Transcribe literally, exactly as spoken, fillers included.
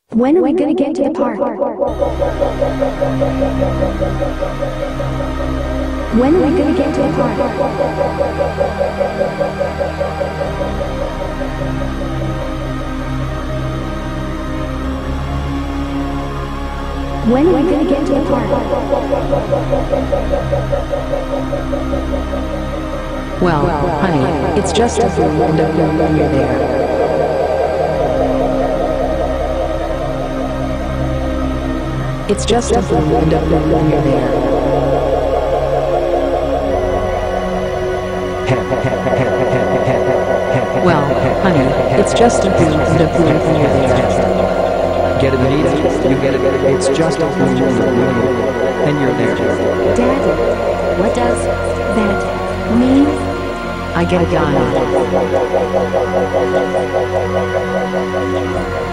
When are we gonna get to the park? When are we gonna get to the park? When are we gonna get to the park? Well, honey, it's just a blue and a blue when you're there. It's just a blue and a blue when you're there. Well, honey, it's just a blue and a blue when you're there. Get it, Anita? You get it? It's just a blue and a blue, and you're there. Daddy, what does that mean? I get a gun.